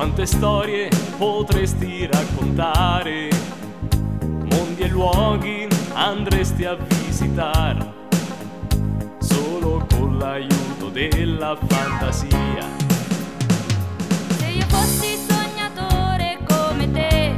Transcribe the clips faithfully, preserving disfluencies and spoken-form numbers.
Quante storie potresti raccontare, mondi e luoghi andresti a visitare, solo con l'aiuto della fantasia. Se io fossi sognatore come te,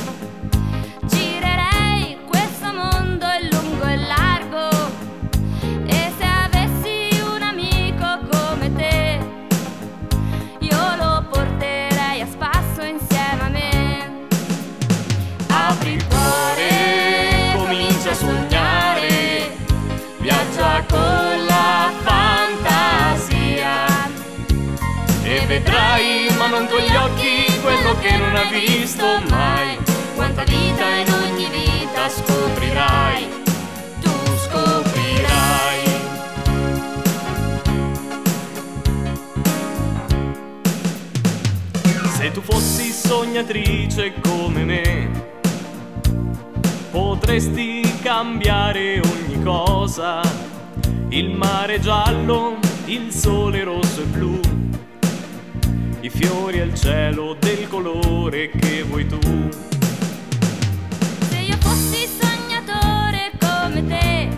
girerei questo mondo in lungo e largo, e se avessi un amico come te, io lo porterei a spasso insieme a me. Apri il cuore, comincia a sognare, viaggia con la fantasia e vedrai, ma non con gli occhi, quello che non hai visto mai. Quanta vita in ogni vita scoprirai, tu scoprirai. Se tu fossi sognatrice come me, potresti cambiare ogni cosa, il mare giallo, il sole rosso e blu, i fiori e il cielo del colore che vuoi tu. Se io fossi sognatore come te,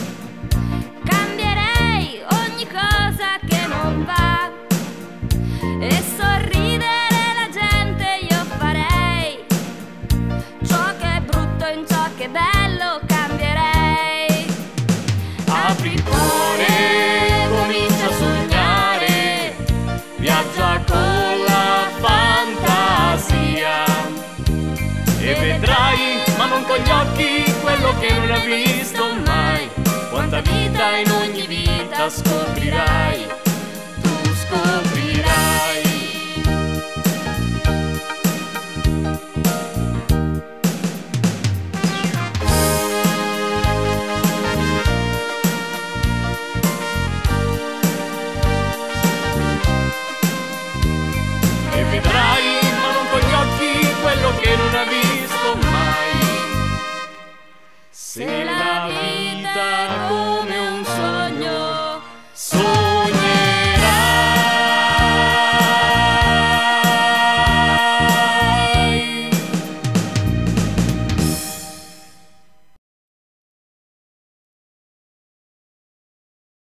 cambierei ogni cosa che non va, e sorridere la gente io farei, ciò che è brutto in ciò che è bello cambierei. Apri il cuore, comincia a sognare, viaggia con la fantasia e vedrai, ma non con gli occhi, quello che non hai visto mai. Quanta vita in ogni vita scoprirai.